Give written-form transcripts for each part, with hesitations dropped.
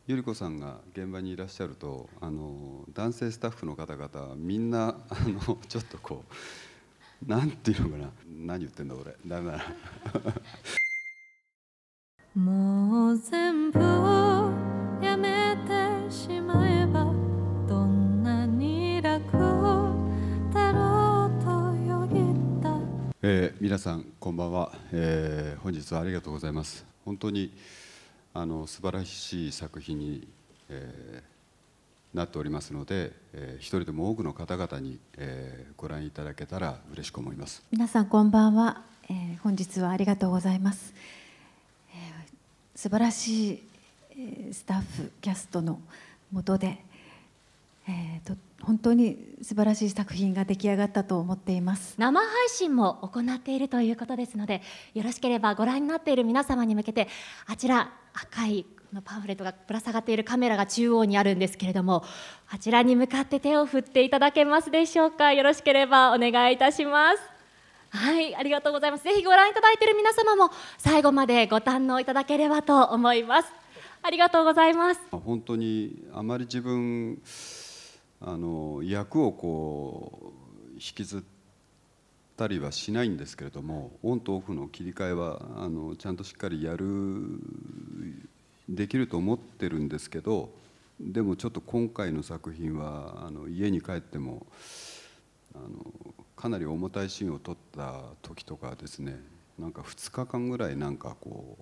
ゆり子さんが現場にいらっしゃると男性スタッフの方々みんなちょっとこうなんていうのかな、何言ってんだ俺、ダメだなもう全部やめてしまえばどんなに楽だろうとよぎった。 皆さんこんばんは、本日はありがとうございます。本当に素晴らしい作品に、なっておりますので、一人でも多くの方々に、ご覧いただけたら嬉しく思います。 皆さんこんばんは、本日はありがとうございます。素晴らしい、スタッフキャストの下で、本当に素晴らしい作品が出来上がったと思っています。 生配信も行っているということですので、よろしければご覧になっている皆様に向けて、あちら赤いパンフレットがぶら下がっているカメラが中央にあるんですけれども、あちらに向かって手を振っていただけますでしょうか。よろしければお願いいたします。はい、ありがとうございます。ぜひご覧いただいている皆様も最後までご堪能いただければと思います。ありがとうございます。 本当にあまり自分役をこう引きずったりはしないんですけれども、オンとオフの切り替えはちゃんとしっかりできると思ってるんですけど、でもちょっと今回の作品は家に帰ってもかなり重たいシーンを撮った時とかですね、なんか2日間ぐらいなんかこ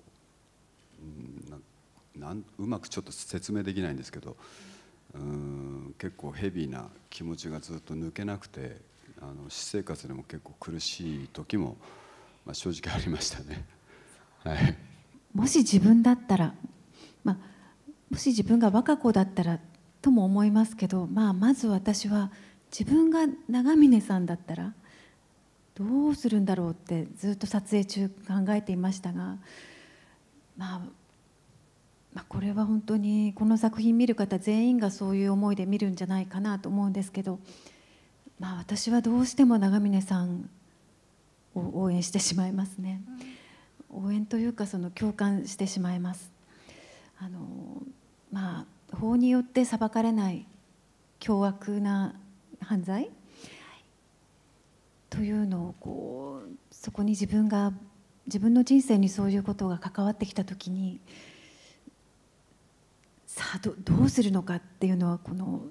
う、うまくちょっと説明できないんですけど、結構ヘビーな気持ちがずっと抜けなくて、私生活でも結構苦しい時も、正直ありましたね。はい、 もし自分だったら、もし自分が若子だったらとも思いますけど、まず私は自分が長峰さんだったらどうするんだろうってずっと撮影中考えていましたが、これは本当にこの作品見る方全員がそういう思いで見るんじゃないかなと思うんですけど、私はどうしても長峰さんを応援してしまいますね。応援というか共感してしまいます。法によって裁かれない凶悪な犯罪というのをそこに自分の人生にそういうことが関わってきた時に、さあどうするのかっていうのは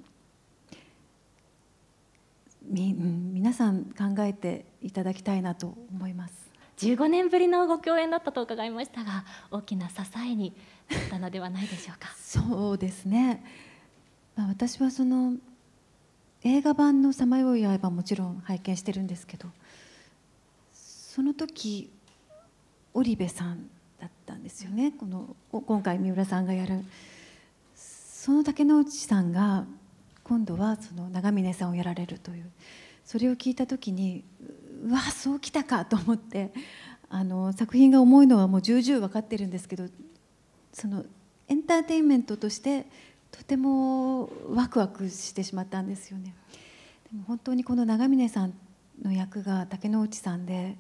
皆さん考えていただきたいなと思います。 15年ぶりのご共演だったと伺いましたが、大きな支えになったのではないでしょうか。 そうですね、私は映画版の「さまよい刃」もちろん拝見してるんですけど、その時織部さんだったんですよね。今回三浦さんがやるその竹野内さんが今度は長峰さんをやられるという、それを聞いた時にうわそうきたかと思って、作品が重いのはもう重々分かってるんですけど、エンターテインメントとしてとてもワクワクしてしまったんですよね。でも本当にこの長峰さんの役が竹野内さんで、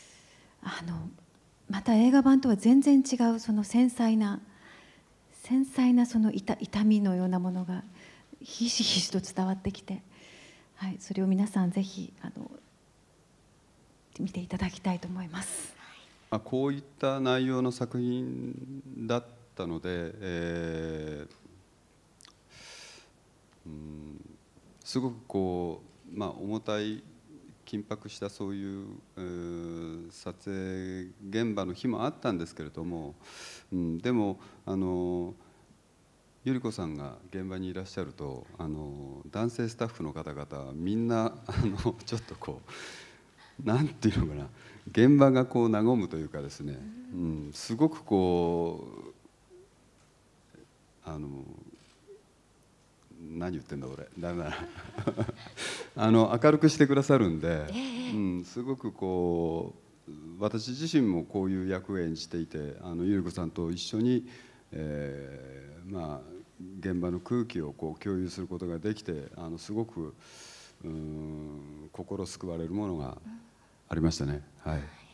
また映画版とは全然違う繊細な痛みのようなものがひしひしと伝わってきて、はい、それを皆さんぜひ見ていただきたいと思います。 こういった内容の作品だったので、すごく重たい緊迫したそういう撮影現場の日もあったんですけれども、でもゆり子さんが現場にいらっしゃると男性スタッフの方々みんなちょっとこうなんていうのかな、現場がこう和むというかですね、すごくこう何言ってんだ俺、ダメだな明るくしてくださるんで、すごくこう私自身もこういう役を演じていて、ゆり子さんと一緒に、現場の空気をこう共有することができて、すごく心救われるものがありましたね。はい。